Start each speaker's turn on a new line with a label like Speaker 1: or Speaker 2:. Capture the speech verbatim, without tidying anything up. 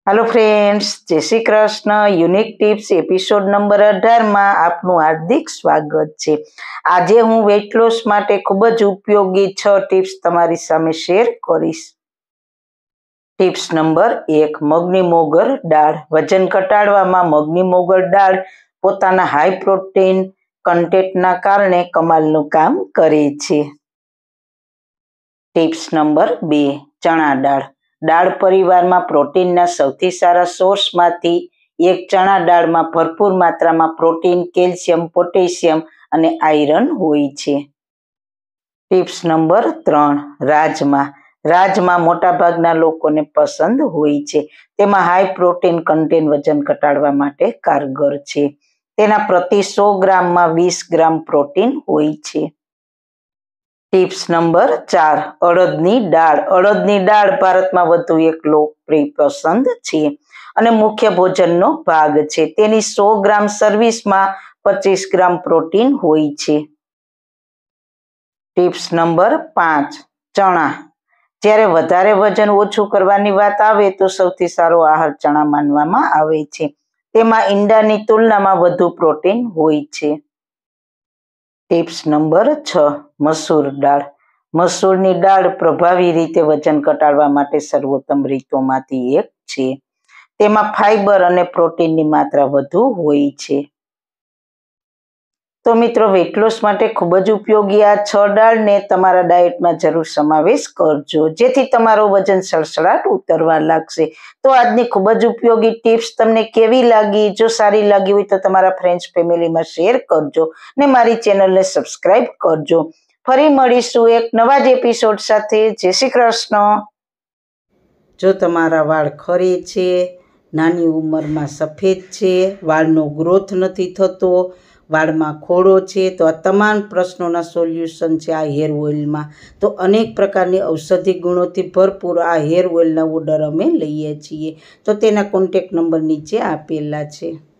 Speaker 1: Hello friends, जय Shri Krishna. Unique tips episode number अठार में आपનું हार्दिक स्वागत છે। આજે હું વેટ લોસ માટે ખૂબ જ ઉપયોગી છ ટિપ્સ તમારી સામે શેર કરીશ। ટિપ્સ નંબર એક, મગની મોગર દાળ। વજન ઘટાડવામાં મગની મોગર દાળ પોતાના હાઈ પ્રોટીન કન્ટેન્ટના કારણે કમાલનું કામ કરે છે। ટિપ્સ નંબર બે, ચણા દાળ। દાળ પરિવારમાં પ્રોટીનના સૌથી સારા સોર્સમાંથી એક ચણા દાળમાં ભરપૂર માત્રામાં પ્રોટીન, કેલ્શિયમ, પોટેશિયમ અને આયરન હોય છે। ટિપ્સ નંબર ત્રણ, રાજમા। રાજમા મોટાભાગના લોકોને પસંદ હોય છે। તેમાં હાઈ પ્રોટીન કન્ટેન્ટ વજન ઘટાડવા માટે કારગર છે। તેના પ્રતિ સો ગ્રામમાં વીસ ગ્રામ પ્રોટીન હોય છે। ટિપ્સ નંબર ચાર, અડદની દાળ। અડદની દાળ ભારતમાં વધુ એક લોકપ્રિય પસંદ છે અને મુખ્ય ભોજનનો ભાગ છે। તેની સો ગ્રામ સર્વિસમાં પચીસ ગ્રામ પ્રોટીન હોય છે। ટિપ્સ નંબર પાંચ, ચણા। જ્યારે વધારે વજન ઓછું કરવાની વાત આવે તો સૌથી સારો આહાર ચણા માનવામાં આવે છે। તેમાં ઈંડાની તુલનામાં વધુ પ્રોટીન હોય છે। ટિપ્સ નંબર છ, મસૂર દાળ। મસૂરની દાળ પ્રભાવી રીતે વજન ઘટાડવા માટે સર્વોત્તમ રીતોમાંથી એક છે। તેમાં ફાઇબર અને પ્રોટીનની માત્રા વધુ હોય છે। તો મિત્રો, વેટ લોસ માટે ખૂબ જ ઉપયોગી આ છ દાળને તમારા ડાયટમાં જરૂર સમાવેશ કરજો, જેથી તમારું વજન સડસડાટ ઉતરવા લાગશે। તો આજની ખૂબ જ ઉપયોગી ટિપ્સ તમને કેવી લાગી? જો સારી લાગી હોય તો તમારા ફ્રેન્ડ્સ ફેમિલીમાં શેર કરજો ને મારી ચેનલને સબસ્ક્રાઈબ કરજો। ફરી મળીશું એક નવા જ એપિસોડ સાથે। જય શ્રી કૃષ્ણ। જો તમારા વાળ ખરે છે, નાની ઉંમરમાં સફેદ છે, વાળનો ગ્રોથ નથી થતો, વાળમાં ખોડો છે, તો આ તમામ પ્રશ્નોના સોલ્યુશન છે આ હેર ઓઇલમાં। તો અનેક પ્રકારની ઔષધિ ગુણોથી ભરપૂર આ હેર ઓઇલના ઓર્ડર અમે લઈએ છીએ। તો તેના કોન્ટેક્ટ નંબર નીચે આપેલા છે।